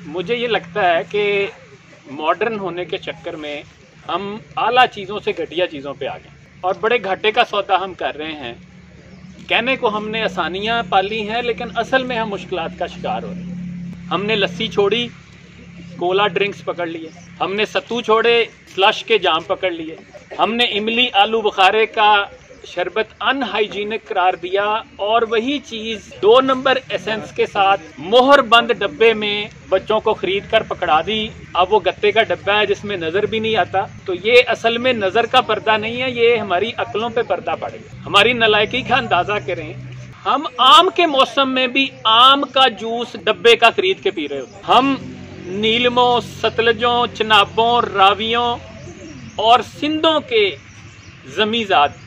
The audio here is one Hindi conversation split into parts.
मुझे ये लगता है कि मॉडर्न होने के चक्कर में हम आला चीज़ों से घटिया चीज़ों पे आ गए और बड़े घाटे का सौदा हम कर रहे हैं। कहने को हमने आसानियाँ पाली हैं, लेकिन असल में हम मुश्किलात का शिकार हो रहे हैं। हमने लस्सी छोड़ी, कोला ड्रिंक्स पकड़ लिए। हमने सत्तू छोड़े, स्लश के जाम पकड़ लिए। हमने इमली आलू बुखारे का शरबत अनहाइजीनिक करार दिया और वही चीज़ 2 नंबर एसेंस के साथ मोहर बंद डब्बे में बच्चों को खरीद कर पकड़ा दी। अब वो गत्ते का डब्बा है जिसमें नज़र भी नहीं आता। तो ये असल में नज़र का पर्दा नहीं है, ये हमारी अक्लों पे पर्दा पड़ेगा। हमारी नालायकी का अंदाज़ा करें, हम आम के मौसम में भी आम का जूस डब्बे का खरीद के पी रहे होते। हम नीलमों, सतलजों, चनाबों, रावियों और सिंधों के ज़मीज़ाद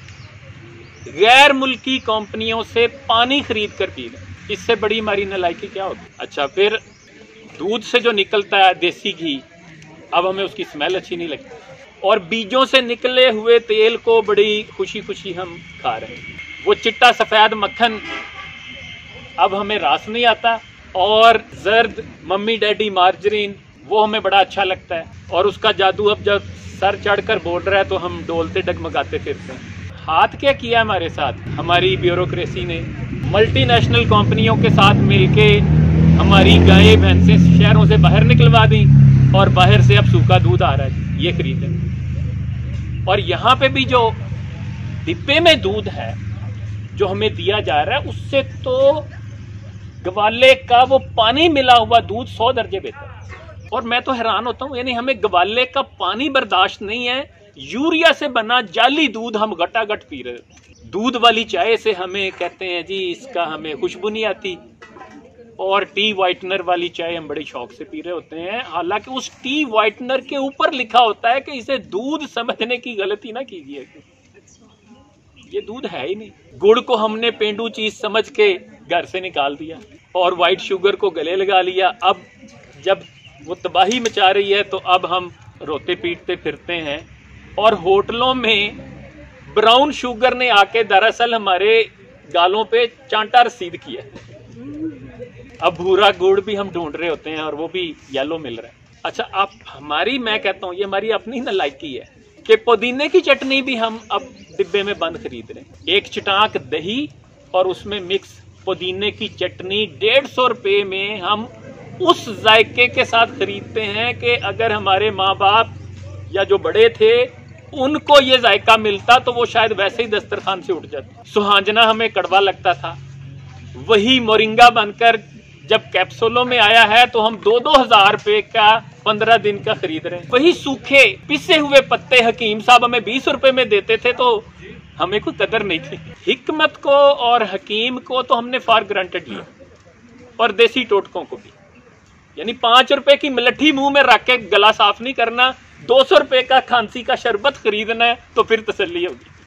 गैर मुल्की कंपनियों से पानी खरीद कर पी रहे। इससे बड़ी हमारी नालायकी क्या होगी। अच्छा, फिर दूध से जो निकलता है देसी घी, अब हमें उसकी स्मेल अच्छी नहीं लगती और बीजों से निकले हुए तेल को बड़ी खुशी खुशी हम खा रहे हैं। वो चिट्टा सफ़ेद मक्खन अब हमें रास नहीं आता और जर्द मम्मी डैडी मार्जरीन वो हमें बड़ा अच्छा लगता है और उसका जादू अब जब सर चढ़कर बोल रहा है तो हम डोलते डगमगाते फिरते हैं। हाथ क्या किया हमारे साथ हमारी ब्यूरोक्रेसी ने? मल्टीनेशनल कंपनियों के साथ मिलके हमारी गायें भैंसें शहरों से बाहर निकलवा दी और बाहर से अब सूखा दूध आ रहा है, ये खरीदें। और यहाँ पे भी जो डिब्बे में दूध है जो हमें दिया जा रहा है, उससे तो गवाले का वो पानी मिला हुआ दूध 100 दर्जे बेहतर है। और मैं तो हैरान होता हूँ, यानी हमें गवाले का पानी बर्दाश्त नहीं है, यूरिया से बना जाली दूध हम घटाघट पी रहे हैं। दूध वाली चाय से हमें कहते हैं जी इसका हमें खुशबू नहीं आती, और टी वाइटनर वाली चाय हम बड़े शौक से पी रहे होते हैं। हालांकि उस टी वाइटनर के ऊपर लिखा होता है कि इसे दूध समझने की गलती ना कीजिए, ये दूध है ही नहीं। गुड़ को हमने पेंडू चीज समझ के घर से निकाल दिया और व्हाइट शुगर को गले लगा लिया। अब जब वो तबाही मचा रही है तो अब हम रोते पीटते फिरते हैं। और होटलों में ब्राउन शुगर ने आके दरअसल हमारे गालों पे चांटा रसीद किया। अब भूरा गुड़ भी हम ढूंढ रहे होते हैं और वो भी येलो मिल रहा है। अच्छा, आप मैं कहता हूँ ये हमारी अपनी नालायकी है कि पुदीने की चटनी भी हम अब डिब्बे में बंद खरीद रहे हैं। एक चटाक दही और उसमें मिक्स पुदीने की चटनी 150 रुपये में हम उस जायके के साथ खरीदते हैं कि अगर हमारे माँ बाप या जो बड़े थे उनको ये जायका मिलता तो वो शायद वैसे ही दस्तरखान से उठ जाते। सुहांजना हमें कड़वा लगता था, वही मोरिंगा बनकर जब कैप्सूलों में आया है तो हम 2-2 हज़ार रुपए का 15 दिन का खरीद रहे हैं। वही सूखे पिसे हुए पत्ते हकीम साहब हमें 20 रुपए में देते थे तो हमें कोई कदर नहीं थी। हिकमत को और हकीम को तो हमने फॉर ग्रांटेड लिया और देसी टोटकों को भी। यानी 5 रुपए की मलट्ठी मुंह में रख के गला साफ नहीं करना, 200 रुपए का खांसी का शरबत खरीदना है तो फिर तसल्ली होगी।